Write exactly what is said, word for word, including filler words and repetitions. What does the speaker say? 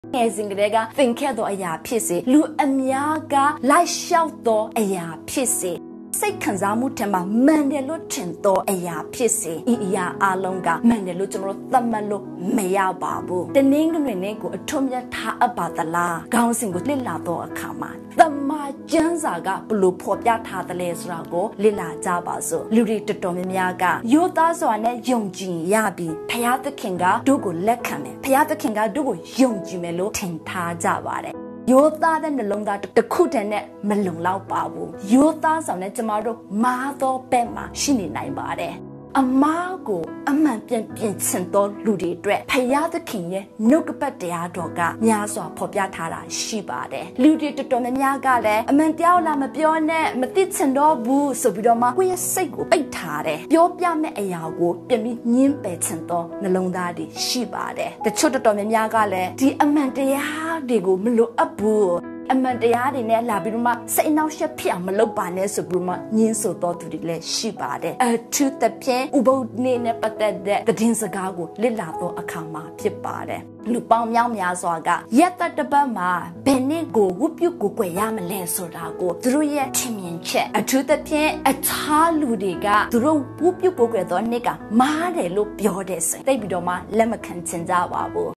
ငယ်စဉ်ကတည်းကသင်ခဲ့သောအရာဖြစ်စေလူအများကလိုက်လျှောက်သောအရာဖြစ်စေစိတ်ခံစားမှုထင်မှာမှန်တယ်လို့ထင်သောအရာဖြစ်စေဤအရာအလုံးကမှန်တယ်လို့ကျွန်တော်တို့သတ်မှတ်လို့မရပါဘူးတနင်္ဂနွေနေ့ကိုအထွတ်မြတ်ထားအပ်ပါသလားခေါင်းစဉ်ကိုလေ့လာသောအခါမှာသမ္မာကျမ်းစာကဘလို့ဖော်ပြထားတယ်လဲဆိုတာကိုလေ့လာကြပါစို့လူတွေတော်တော်များများကယောသားစွာနဲ့ယုံကြည်ရပြီးဘုရားသခင်ကတို့ကိုလက်ခံတယ်ဘုရားသခင်ကတို့ကိုယုံကြည်မယ်လို့ထင်ထားကြပါတယ်ယောသားတဲ့နှလုံးသားတစ်ခုတည်းနဲ့မလုံလောက်ပါဘူးယောသားဆောင်နဲ့ကျမတို့မာသောဘက်မှာရှိနေနိုင်ပါတယ်အမားကိုအမှန်ပြန်ပြင်ဆင်သောလူတွေအတွက်ဖယားသခင်ရဲ့နှုတ်ကပတ်တရားတော်ကများစွာဖော်ပြထားတာရှိပါတယ်လူတွေတော်တော်များများကလည်းအမှန်တရားလာမပြောနဲ့မသိချင်တော့ဘူးဆိုပြီးတော့မှကိုယ့်ရဲ့စိတ်ကိုပိတ်ထားတယ်ပြောပြမဲ့အရာကိုပြန်ပြီးညှင်းပယ်ချင်သောနှလုံးသားတွေရှိပါတယ်တချို့တော်တော်များများကလည်းဒီအမှန်တရားတွေကိုမလိုအပ်ဘူးအမှန်တရားတွေနဲ့လာပြီးတော့မှစိတ်နှောက်ယှက်ဖြစ်အောင်မလုပ်ပါနဲ့ဆိုပြီးမှညှင်းဆိုတော်သူတွေလည်းရှိပါတယ်အထူးသဖြင့်ဥပုသ်နေ့နဲ့ပတ်သက်တဲ့သတင်းစကားကိုလေ့လာသောအခါမှာဖြစ်ပါတယ်လူပေါင်းများများစွာကရက်သက်တစ်ပတ်မှာဘယ်နည်းကိုဝတ်ပြုကိုကွယ်ရမလဲဆိုတာကိုသူတို့ရဲ့ထင်မြင်ချက်အထူးသဖြင့်အခြားလူတွေကသူတို့ဝတ်ပြုကိုကွယ်သောနေ့ကမားတယ်လို့ပြောတဲ့စိတ်သိပြီးတော့မှလက်မခံချင်ကြပါဘူး